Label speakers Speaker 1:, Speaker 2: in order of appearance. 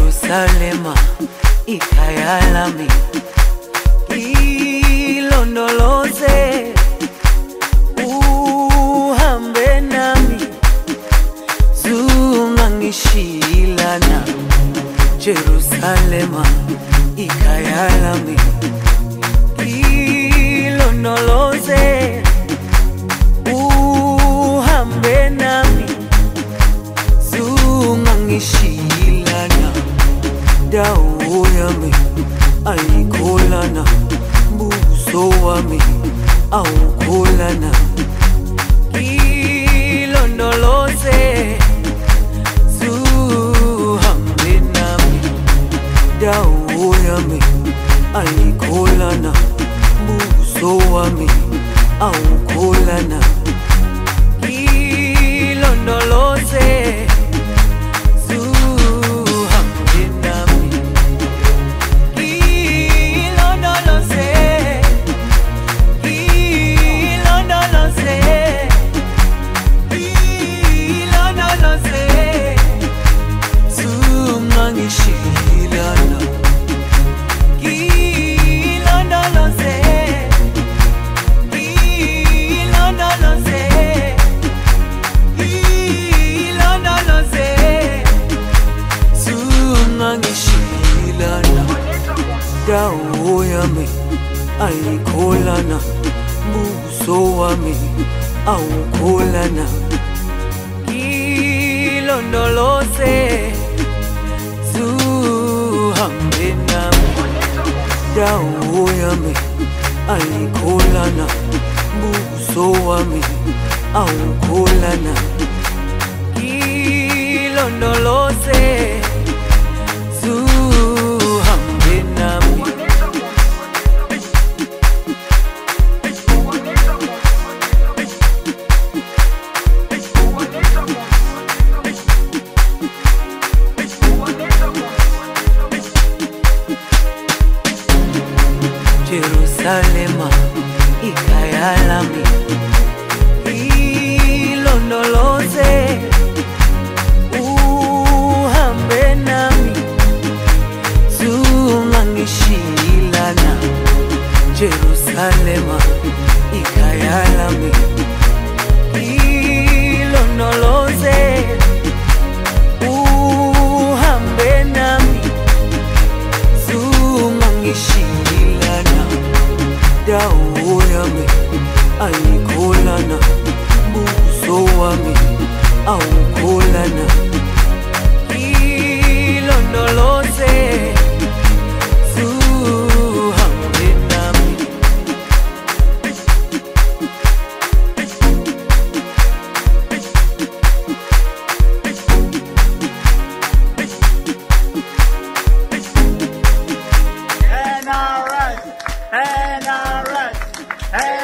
Speaker 1: Jerusalema ikhaya lami, ilondoloze uhambe nami, zungangishilana. Jerusalema ikhaya lami, ilondoloze uhambe nami, zungangishilana. Dawo yami ayikholana, buso wami awukholana. Ilondoloze zuhambe nami, dawo yami ayikholana, buso wami awukholana. Ilondoloze dawo yami ayikholana, buso wami awukholana. Ilondoloze zuhambe nami, dawo yami ayikholana, buso wami awukholana. Ilondoloze zuhambe nami. Jerusalema ikhaya lami, ilondoloze uhambe nami, zungangishilana. Jerusalema ikhaya lami, ilondoloze uhambe nami, zungangishilana. Dawo yami ayikholana, buso wami awukholana. Ilondoloze zuhambe nami.
Speaker 2: NRS, NRS, NRS.